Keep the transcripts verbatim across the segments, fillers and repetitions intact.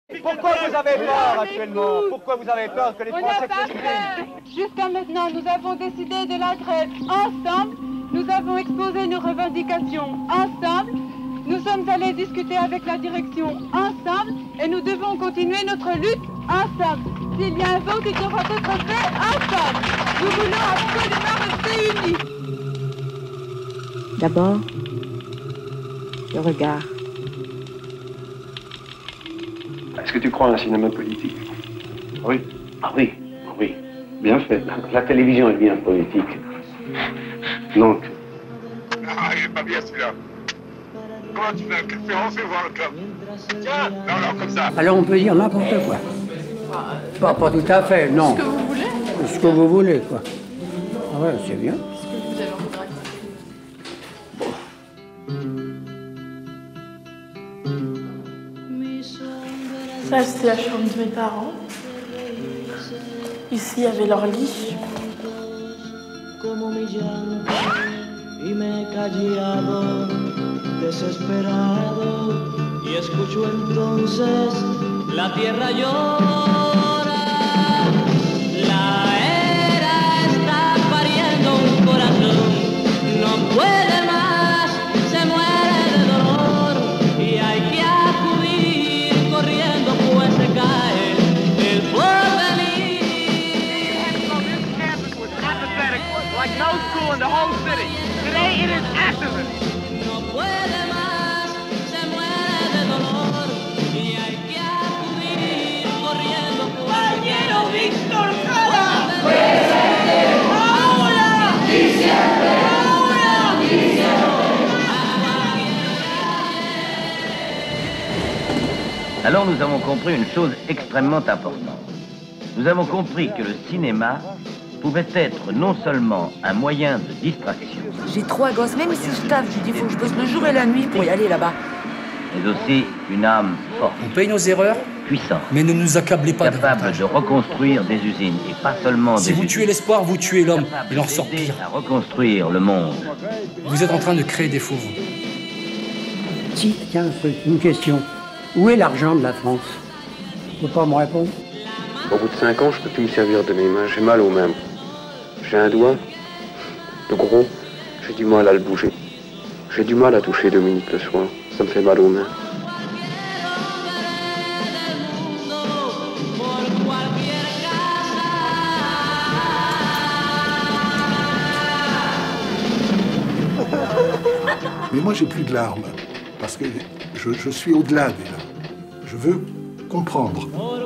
Pourquoi vous avez peur actuellement? Pourquoi vous avez peur que les Français s'expriment? Jusqu'à maintenant, nous avons décidé de la grève ensemble. Nous avons exposé nos revendications ensemble. Nous sommes allés discuter avec la direction ensemble et nous devons continuer notre lutte ensemble. S'il y a un vote, il devra être fait ensemble. Nous voulons absolument rester unis. D'abord, le regard. Est-ce que tu crois à un cinéma politique? Oui. Ah oui, oui. Bien fait. La télévision est bien politique. Donc. Ah, il est pas bien celui-là. Comment tu fais un café? On fait voir le club. Tiens, non, non, comme ça. Alors on peut dire n'importe quoi. Pas, pas tout à fait, non. Ce que vous voulez. Ce que vous voulez, quoi. Ah ouais, c'est bien. Ce que vous avez envie de raconter. Ça, c'était la chambre de mes parents. Ici, il y avait leur lit. Y me he callado, desesperado, y escucho entonces la tierra llora. La era está pariendo un corazón, no puede más, se muere de dolor, y hay que acudir corriendo pues se cae el porvenir. This campus was apathetic, like no school in the whole city. Today it is activist. No puede más, se muere de dolor y hay que acudir corriendo. ¡Compañero Víctor Jara! ¡Presente! ¡Ahora! ¡Y siempre! ¡Ahora! ¡Y siempre! Alors nous avons compris une chose extrêmement importante. Nous avons compris que le cinéma pouvait être non seulement un moyen de distraction. J'ai trois gosses, même si je taffe, je dis faut que je bosse le jour et la nuit pour y aller là-bas. Mais aussi une âme forte. On paye nos erreurs, puissante. Mais ne nous accablez pas capable davantage. De reconstruire des usines et pas seulement si des vous usines. tuez l'espoir, vous tuez l'homme. Il en sort pire. À reconstruire le monde. Vous êtes en train de créer des fauves. Si, tiens, un truc, une question. Où est l'argent de la France? Vous pouvez pas me répondre? Au bout de cinq ans, je peux plus me servir de mes mains. J'ai mal aux mains. J'ai un doigt, le gros, j'ai du mal à le bouger. J'ai du mal à toucher Dominique le soir. Ça me fait mal aux mains. Mais moi, j'ai plus de larmes. Parce que je, je suis au-delà des larmes. Je veux comprendre.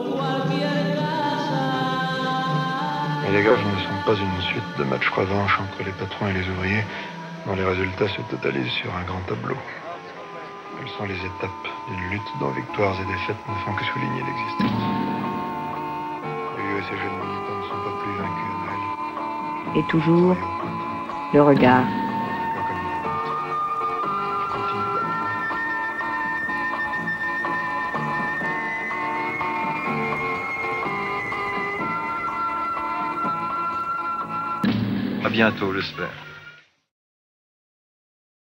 Mais les gars, ne sont pas une suite de matchs revanche entre les patrons et les ouvriers, dont les résultats se totalisent sur un grand tableau. Elles sont les étapes d'une lutte dont victoires et défaites ne font que souligner l'existence. Les U S et jeunes militants ne sont pas plus vaincus à Noël. Et toujours, le regard. À bientôt, j'espère.